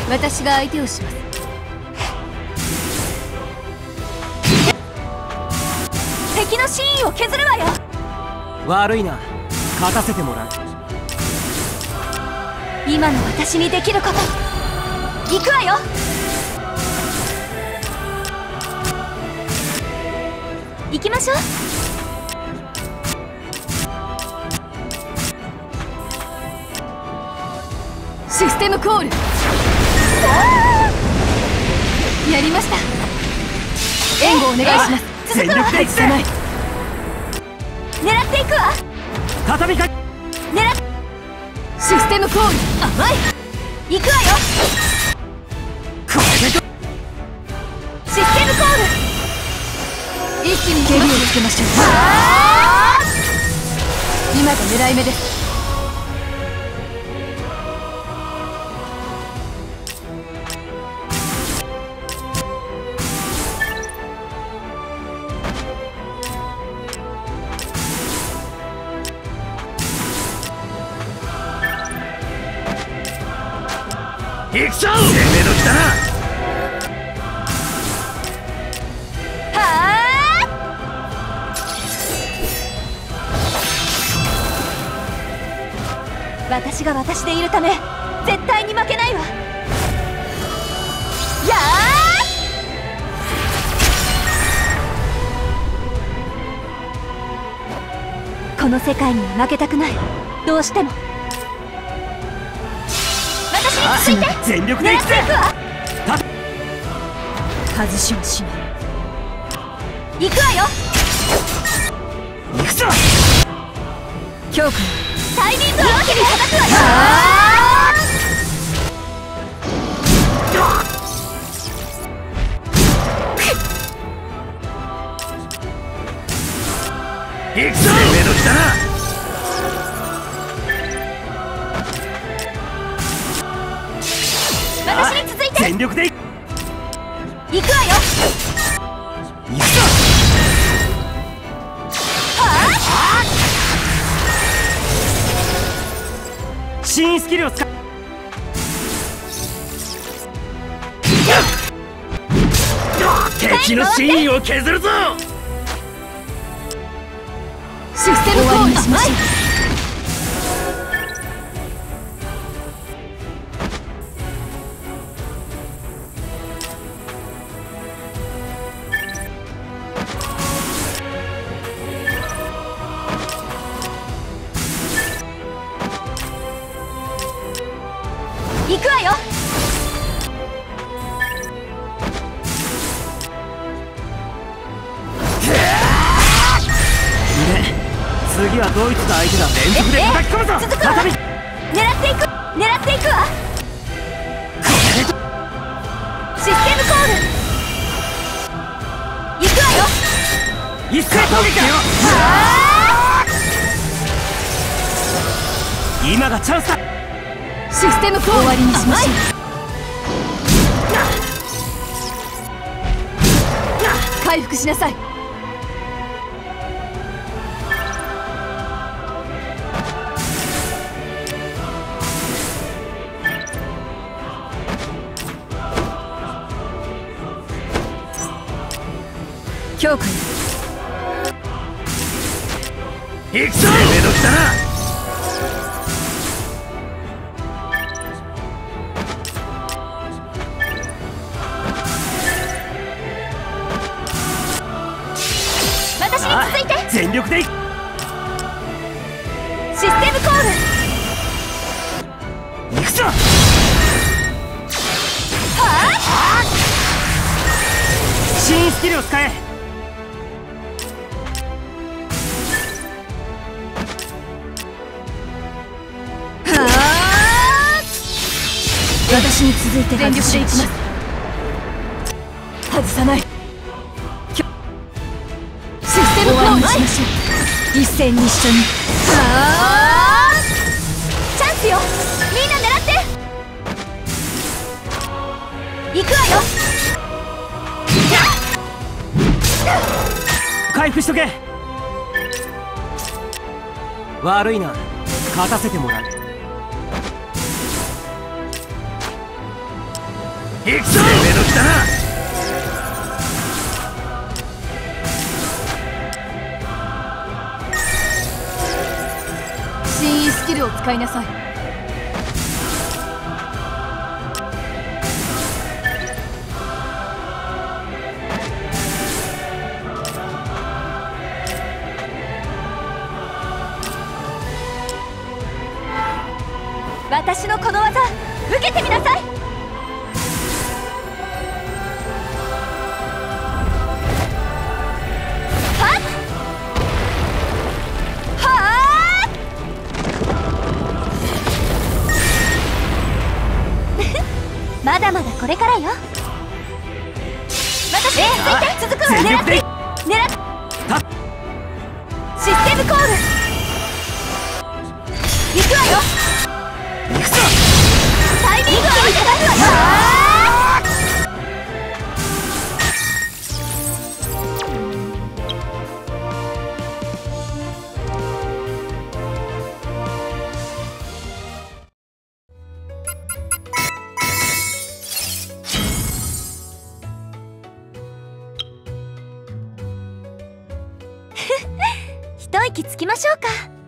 私が相手をします。敵の真意を削るわよ。 悪いな、勝たせてもらう。 今の私にできること行くわよ。行きましょう。システムコール。やりました。援護お願いします。 全力でいくぜ。 狙っていくわ。 畳みか狙っシステムコール。甘い。行くわよ。 これでシステムコール。一気に蹴りをつけましょう。今が狙い目です。 行くぞ。攻め時だな。私が私でいるため絶対に負けないわ。やー、この世界には負けたくない。どうしても私について。 全力でいくぜ。 外しもしない。行くわよ。 行くぞ。 強君、タイミング合わせに叩くわよ。 行くぞ。攻め時だな。 私に続いて。 全力で行くわよ。 行くぞ。新スキルを使う。敵の真意を削るぞ。 システムコールしましょう。行くわよ。 次はドイツが相手だ。連続で叩き込むぞ。 続くわ。狙っていくわ。システムコール。行くわよ。 一斉攻撃だよ。今がチャンスだ。 システムコール。終わりにしましょう。回復しなさい。強君、 行くぞ。攻め時だな。 私に続いて。 全力でいく。 システムコール。 行くぞ。新スキルを使え。 私に続いて全力でいきます。外さない。システムコールしましょう。一戦に一緒に。チャンスよ。みんな狙って。行くわよ。 回復しとけ。悪いな、勝たせてもらう。 行くぞ。攻め時だな。 新意スキルを使いなさい。 私のこの技受けてみなさい。はっはあまだまだこれからよ。私について続くわ。狙ってシステムコール行くわよ。 行くぞ。 タイミングを見つかるわよ。一息つきましょうか。